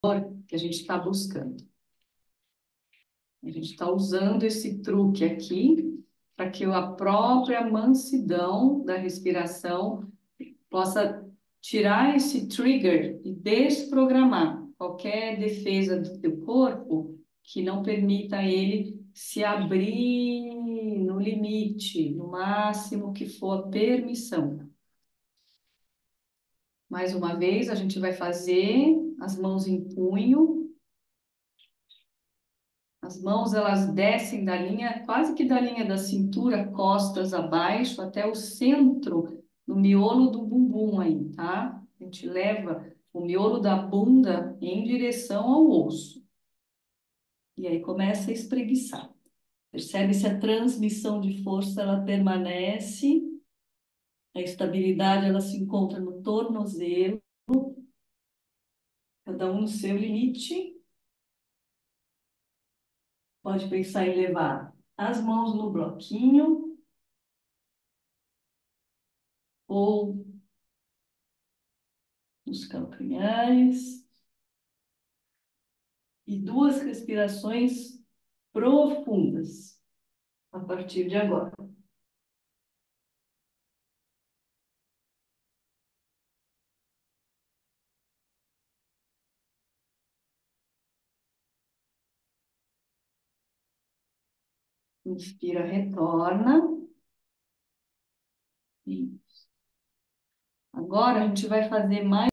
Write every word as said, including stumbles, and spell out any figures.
que a gente está buscando. A gente está usando esse truque aqui para que a própria mansidão da respiração possa tirar esse trigger e desprogramar qualquer defesa do teu corpo que não permita ele se abrir no limite, no máximo que for a permissão. Mais uma vez, a gente vai fazer as mãos em punho. As mãos, elas descem da linha, quase que da linha da cintura, costas abaixo, até o centro, no miolo do bumbum aí, tá? A gente leva o miolo da bunda em direção ao osso. E aí começa a espreguiçar. Percebe se a transmissão de força, ela permanece, a estabilidade, ela se encontra no tornozelo, cada um no seu limite. Pode pensar em levar as mãos no bloquinho, ou nos calcanhares, e duas respirações profundas a partir de agora. Inspira, retorna. Isso. Agora a gente vai fazer mais